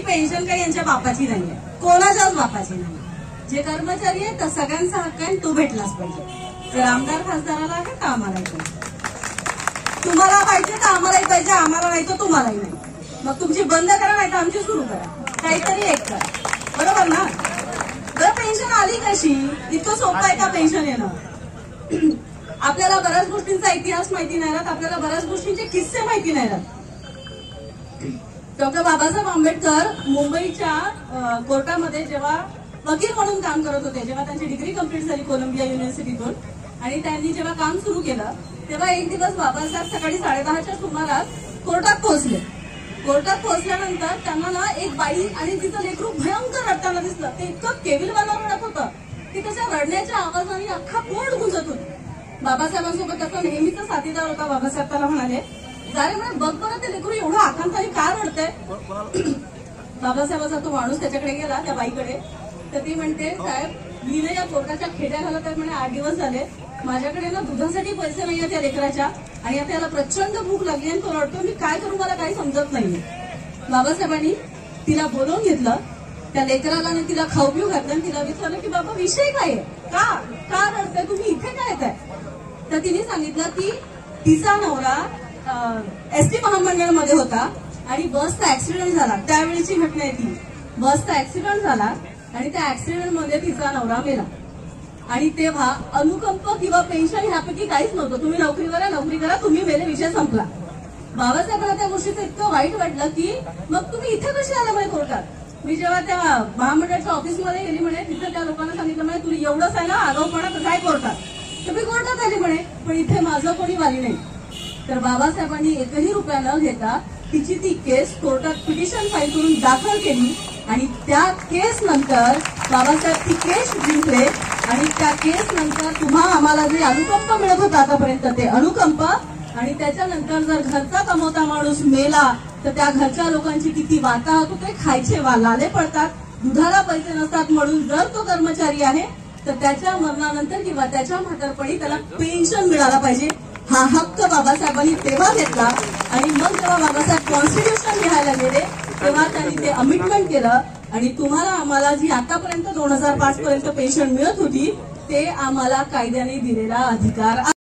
Pension काही यांच्या बापाची नाहीये, कोणाच्याच बापाची नाही. जे कर्मचारी आहे तर सगळ्यांचा हक्क आहे, तो भेटलाच पाहिजे. जर आमदार खासदाराला आहे तर आम्हालाही पाहिजे, तुम्हाला पाहिजे तर आम्हालाही पाहिजे, आम्हाला नाही तर तुम्हालाही नाही. मग तुमची बंद करा नाही तर आमची सुरू करा, काहीतरी एक करा, बरोबर ना. तर पेन्शन आली कशी? इतकं सोपं आहे का पेन्शन येणं? आपल्याला बऱ्याच गोष्टींचा इतिहास माहिती नाही राहत, आपल्याला बऱ्याच गोष्टींचे किस्से माहिती नाही राहत. डॉक्टर बाबासाहेब आंबेडकर मुंबईच्या कोर्टामध्ये जेव्हा वकील म्हणून काम करत होते, जेव्हा त्यांची डिग्री कंप्लीट झाली कोलंबिया युनिव्हर्सिटीतून आणि त्यांनी जेव्हा काम सुरू केलं, तेव्हा एक दिवस बाबासाहेब सकाळी 10:30च्या सुमारास कोर्टात पोहोचले. कोर्टात पोहोचल्यानंतर त्यांना ना एक बाई आणि तिचं लेकरू भयंकर रडताना दिसलं. ते इतकं केविलवाना रडत होतं की त्याच्या रडण्याच्या आवाजाने अख्खा कोर्ट गुंजत होता. बाबासाहेबांसोबत त्याचा नेहमीचा साथीदार होता. बाबासाहेब त्याला म्हणाले, जारे म्हणे बघ बरं ते लेकरू एवढं आकांताने का रडतंय. बाबासाहेबाचा तो माणूस त्याच्याकडे गेला, त्या बाईकडे. तर ती म्हणते, साहेब मी ना या कोर्टाच्या खेड्या घालत आहे म्हणे, 8 दिवस झाले, माझ्याकडे ना दुधासाठी पैसे नाहीये त्या लेकराच्या, आणि आता याला प्रचंड भूक लागली आणि तो रडतो, मी काय करू मला काही समजत नाहीये. बाबासाहेबांनी तिला बोलवून घेतलं, त्या लेकराला आणि तिला खाऊ पिऊ घातलं आणि तिला विचारलं की बाबा विषय काय आहे, का रडताय, तुम्ही इथे काय येताय. तर तिने सांगितलं की तिचा नवरा एसटी महामंडळमध्ये होता आणि बसचा ऍक्सिडेंट झाला. त्यावेळीची घटना आहे ती. बसचा ऍक्सिडेंट झाला आणि त्या ऍक्सिडेंटमध्ये तिचा नवरा मेला. आणि तेव्हा अनुकंप किंवा पेन्शन ह्यापैकी काहीच नव्हतं. तुम्ही नोकरीवर आहे, नोकरी करा, तुम्ही मेले, विषय संपला. बाबासाहेबांना त्या गोष्टीचं इतकं वाईट वाटलं की मग तुम्ही इथे कशी आला म्हणे कोर्टात. मी जेव्हा त्या महामंडळाच्या ऑफिसमध्ये गेली म्हणे, तिथं त्या लोकांना सांगितलं म्हणे तुला एवढंच आहे ना आगाऊपणा तर काय कोर्टात. तर मी कोर्टात आली म्हणे, पण इथे माझं कोणी वाली नाही. तर बाबासाहेबांनी एकही रुपया न घेता तिची ती केस कोर्टात पिटिशन फाईल करून दाखल केली आणि त्या केस नंतर बाबासाहेब ती केस जिंकले. आणि त्या केस नंतर तुम्हा आम्हाला जे अनुकंप मिळत होता आतापर्यंत ते अनुकंप, आणि त्याच्यानंतर जर घरचा कमवता माणूस मेला तर त्या घरच्या लोकांची किती वाताहत होते, खायचे लाले पडतात, दुधाला पैसे नसतात. म्हणून जर तो कर्मचारी आहे तर त्याच्या मरणानंतर किंवा त्याच्या म्हातारपणी त्याला पेन्शन मिळाला पाहिजे. हा हक्क बाबासाहेबांनी तेव्हा घेतला. आणि मग जेव्हा बाबासाहेब कॉन्स्टिट्यूशन लिहायला गेले तेव्हा त्यांनी ते अमिटमेंट केलं आणि तुम्हाला आम्हाला जी आतापर्यंत 2005 पर्यंत पेन्शन मिळत होती ते आम्हाला कायद्याने दिलेला अधिकार